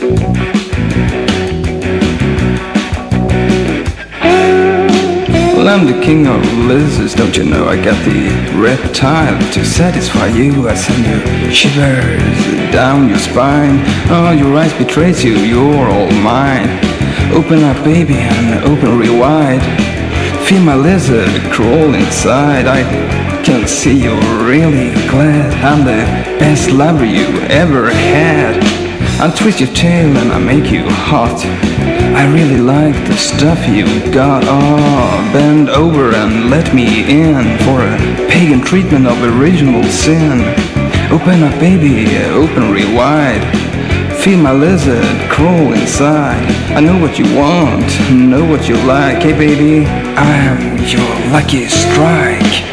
Well, I'm the king of lizards, don't you know? I got the reptile to satisfy you. I send you shivers down your spine. Oh, your eyes betrays you, you're all mine. Open up, baby, and open real wide. Feel my lizard crawl inside. I can see you're really glad. I'm the best lover you ever had. I'll twist your tail and I'll make you hot. I really like the stuff you got. Oh, bend over and let me in for a pagan treatment of original sin. Open up, baby, open real wide. Feel my lizard crawl inside. I know what you want, know what you like. Hey baby, I'm your lucky strike.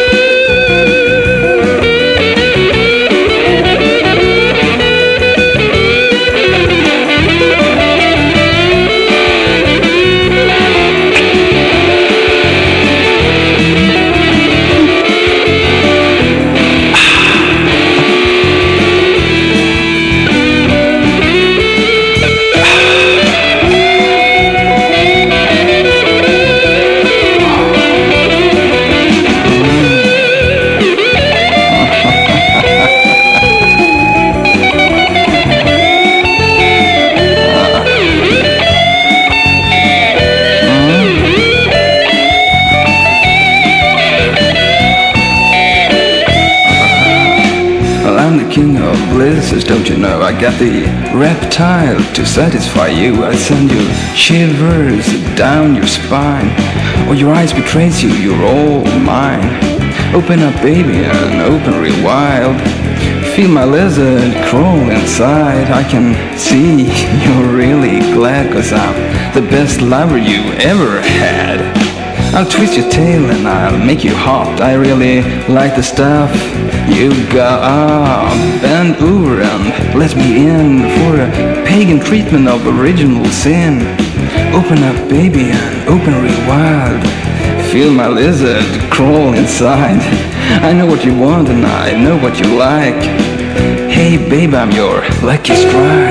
I'm the king of lizards, don't you know? I got the reptile to satisfy you. I send you shivers down your spine. Oh, your eyes betrays you, you're all mine. Open up, baby, and open real wild. Feel my lizard crawl inside. I can see you're really glad, 'cause I'm the best lover you ever had. I'll twist your tail and I'll make you hot. I really like the stuff you got. Bend over and let me in for a pagan treatment of original sin. Open up, baby, and open real wild. Feel my lizard crawl inside. I know what you want and I know what you like. Hey babe, I'm your lucky strike.